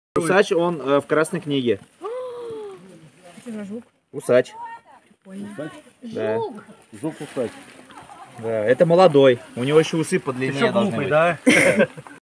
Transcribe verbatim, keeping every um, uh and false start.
Усач, он э, в Красной книге. Это же жук. Усач. Усач? Да. Жук. Жук усач. Да, это молодой. У него еще усы подлиннее Еще должны глупый, быть. да?